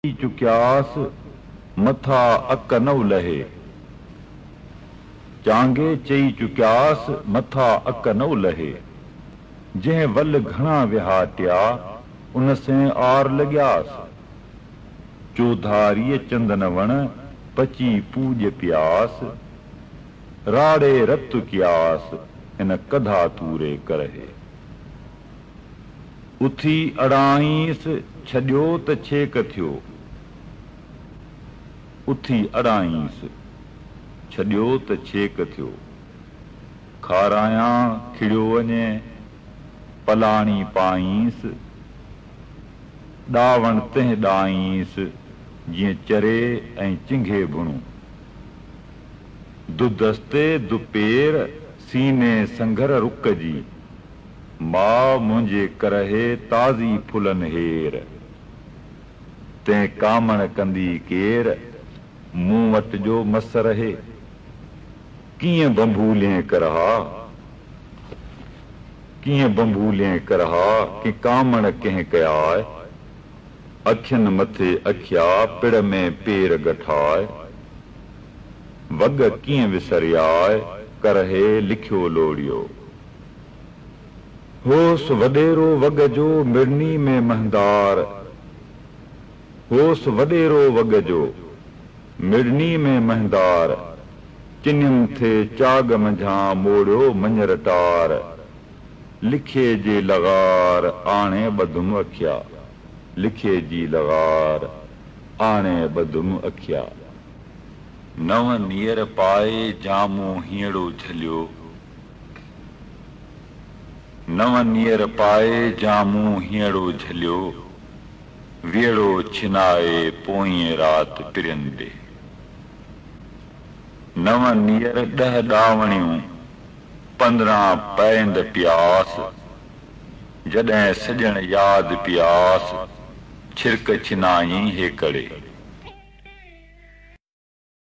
चुक्यास मथा अक न लहे। चांगे चई चुक्यास मथा अक न लहे। जंहिं वल घणा विहाटिया उन से आर लॻियास। चौधारीअ चंदन वण पची पूज प्यास। राड़े रत कियास हिन कधा तूरे करहे। उथी अड़ाईस छॾियो त छेक थियो। उथी अड़ाईस छॾियो त छेक थियो। खारायां खिड़ियो वञे पलाणी पाईंस। ॾावण तंहिं ॾाईंस जीअं चरे ऐं चिंघे भुणूं। दुदस्ते दुपेर सीने संघर रुक जी। मां मुंहिंजे करहे ताज़ी फुलन हेर। तंहिं कामण कंदी केर मूं वटि जो मस रहे। कीअं बंबूलिए करहा कीअं बंबूलिए करहा कि कामण कंहिं कयाए। अखियुनि मथे अखिया पिड़ में पेर गठाए। वग कीअं विसरियाए करहे लिखियो लोड़ियो। होस वॾेरो वग जो मिड़नी में महंदार। होस वॾेरो वग जो मिड़नी में महंदार। चिन्हनि थे चाग मंझां मोड़ियो मंझर टार। लिखे जे लॻार आणे ॿधुम अखिया। लिखे जी लॻार आणे ॿधुम अखिया। नव नीर पाए जामू हीअड़ो झलियो। नव नीर पाए जामू हीअड़ो झलियो। वेड़ो छिनाए पोईं राति पिरियन ॾे। नव नीर 10 ॾावणियूं 15 पैंद प्यास। जॾहिं सॼण यादि प्यास छिरक छिनाई हेकड़े।